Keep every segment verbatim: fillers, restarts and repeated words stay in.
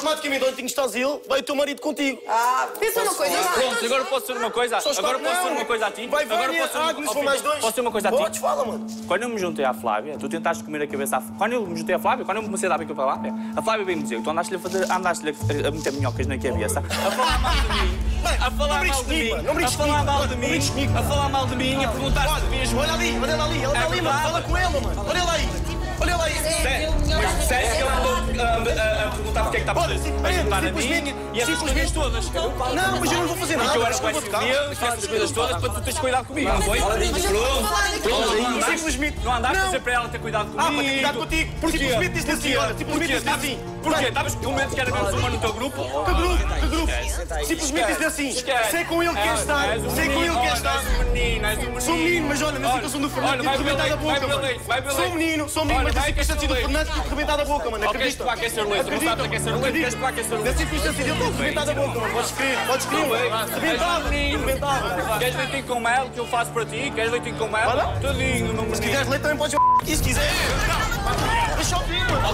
automaticamente, onde estás ele, vai o teu marido contigo. Ah, pensa uma coisa. Pronto, agora posso ser uma coisa. Agora posso ser uma coisa a ti. Vai, vai, agora posso ser uma... Agnes, vão mais dois. Posso ser uma coisa a ti? Podes, fala, mano. Quando eu me juntei à Flávia, tu tentaste comer a cabeça à Flávia. Quando eu me juntei à Flávia, quando eu comecei a dar bico para lá, a Flávia veio-me dizer que tu andaste-lhe a fazer, andaste-lhe a meter minhocas na cabeça, a falar mal de mim, a falar mal de mim, a falar mal de mim, a falar mal de mim, a perguntar se devias... Olha ali, olha ela ali, ela está ali, mano. Fala com ela, mano. Olha ela aí. Olha ela aí. Mas sério que ela andou a perguntar porque é que está a fazer? A juntar a mim e essas coisas todas. Não, mas eu não vou fazer nada. Porque eu era com esse meu, essas coisas todas para tu teres cuidado comigo, não foi? Pronto, simplesmente. Não andaste a dizer para ela ter cuidado comigo. Ah, para ter cuidado contigo. Porquê? Simplesmente disse assim, olha, simplesmente disse assim. Porquê? Estavas com medo que era menos uma no teu grupo? Que grupo? Que grupo? Simplesmente disse assim, sei com ele que quer estar, sei com ele que quer estar. Sou menino, mas olha, na situação do Fernando, tive que rebentar a boca, mano. Sou menino, sou menino, mas na circunstância do Fernando, tive que rebentar a boca, mano. Queres tu aquecer o leite? Não sabes aquecer o leite? Queres tu aquecer o leite? Na circunstância dele, tive que rebentar a boca, mano. Podes crer, podes crer, mano. Rebentava, rebentava. Queres leitinho com mel que eu faço para ti? Queres leitinho com mel? Tadinho, não me Se quiseres leite, também podes aqui, se quiser. Deixa eu ouvir, mano.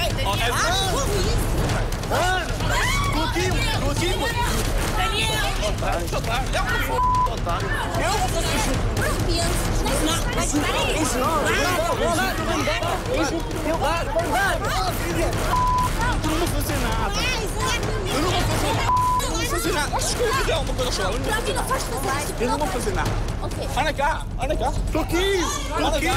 Ana, estou aqui, mano. Estou aqui, mano. Daniel! Eu vou fazer isso. Não, mas peraí. Isso não. Isso eu vou dar. Eu não vou fazer nada. Eu não vou fazer nada. Eu não vou fazer nada. Acho que eu vou fazer alguma coisa só. Eu não vou fazer nada. Anda cá, anda cá. Estou aqui. Estou aqui.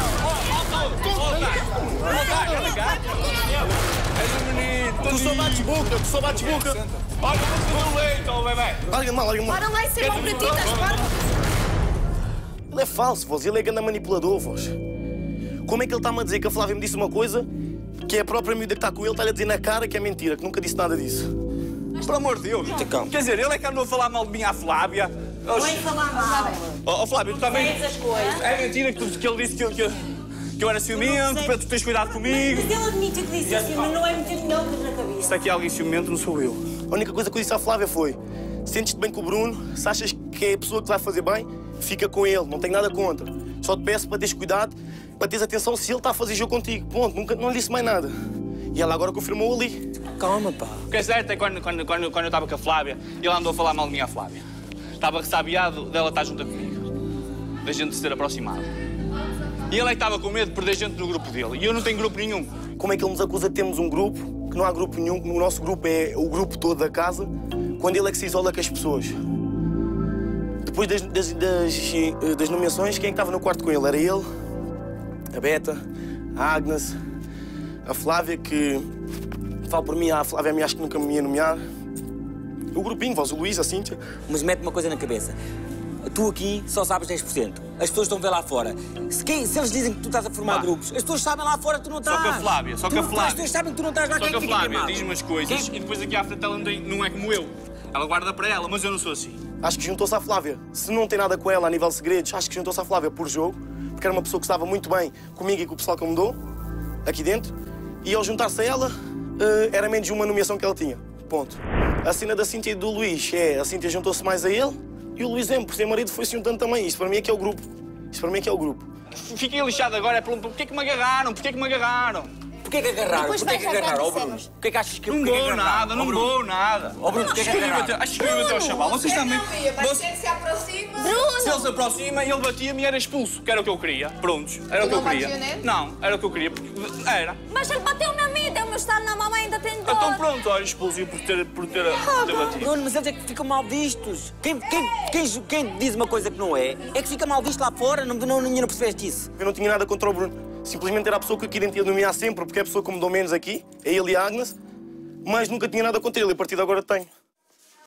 Anda cá. És um menino. Tu só bates boca, tu só bates boca. Olha, vou fazer o leite, ó, bebê. Larga-me lá, larga-me lá. Para lá e ser bom para ti, estás parvo? Ele é falso, voz. Ele é grande manipulador, voz. Como é que ele está-me a dizer que a Flávia me disse uma coisa que é a própria miúda que está com ele, está-lhe a dizer na cara que é mentira, que nunca disse nada disso? Por amor de Deus. Quer dizer, ele é que andou a falar mal de mim à Flávia. Não é falar mal. Ó, Flávia, tu também... Essas coisas. É mentira que, tu, que ele disse que eu, que, eu- que eu era ciumento, para tu teres cuidado comigo. Mas ele admite que disse assim, mas não é meter minhocas na cabeça. Se aqui alguém ciumento, não sou eu. A única coisa que eu disse à Flávia foi: sentes-te bem com o Bruno, se achas que é a pessoa que te vai fazer bem, fica com ele, não tenho nada contra. Só te peço para teres cuidado, para teres atenção se ele está a fazer jogo contigo. Ponto, nunca, não lhe disse mais nada. E ela agora confirmou ali. Calma, pá. O que é certo é que quando, quando, quando, quando eu estava com a Flávia, ele andou a falar mal de mim à Flávia. Estava ressabiado dela estar junto comigo, da gente se ter aproximado. E ele é que estava com medo de perder gente no grupo dele. E eu não tenho grupo nenhum. Como é que ele nos acusa de termos um grupo, que não há grupo nenhum, o nosso grupo é o grupo todo da casa, quando ele é que se isola com as pessoas? Depois das, das, das, das nomeações, quem é que estava no quarto com ele? Era ele, a Beta, a Agnes, a Flávia, que... Falo por mim, a Flávia me acho que nunca me ia nomear. O grupinho, vós, o Luís, a Cíntia. Mas mete uma coisa na cabeça. Tu aqui só sabes dez por cento. As pessoas estão a ver lá fora. Se, quem, se eles dizem que tu estás a formar Pá. grupos, as pessoas sabem lá fora que tu não estás. Só que a Flávia, só Tu que a não- Flávia. As pessoas sabem que tu não estás lá. Só Quem que a fica Flávia queimado? diz umas coisas Quem? e depois aqui à frente ela não, tem, não é como eu. Ela guarda para ela, mas eu não sou assim. Acho que juntou-se à Flávia. Se não tem nada com ela a nível de segredos, acho que juntou-se à Flávia por jogo, porque era uma pessoa que estava muito bem comigo e com o pessoal que me mudou, aqui dentro, e ao juntar-se a ela, eh, era menos uma nomeação que ela tinha. Ponto. A cena da Cíntia e do Luís é, a Cíntia juntou-se mais a ele, e o Luís, por ser marido, foi se juntando também. Isto para mim é que é o grupo. Isto para mim é que é o grupo. Fiquei lixado agora, é por porquê que me agarraram? Porquê que me agarraram? Porquê que agarraram? Depois Porquê que vais agarraram, ó jantar, Bruno? dissemos. Porquê que achas que eu Não porquê que vou agarraram? nada, Ó, não Bruno? vou nada. Ó, Bruno, porquê que Acho que eu ia agarraram? bater- Acho que eu ia bater ao chaval. Vocês também. Mas Você- quem se aproxima... Se ele se aproxima, ele batia-me e era expulso, que era o que eu queria. Prontos, era o que eu não queria. batia nele? Não, era o que eu queria, porque era. Mas ele bateu na mim, deu-me estar na mamãe, ainda tem dor. Então pronto, olha, expulso por ter, por ter, por ter batido. Bruno, mas eles é que ficam mal vistos. Quem, quem, quem, quem diz uma coisa que não é, é que fica mal visto lá fora. Não, não, não, não percebeste isso? Eu não tinha nada contra o Bruno. Simplesmente era a pessoa que eu queria nomear sempre, porque é a pessoa que me dou menos aqui, é ele e a Agnes, mas nunca tinha nada contra ele, e a partir de agora tenho.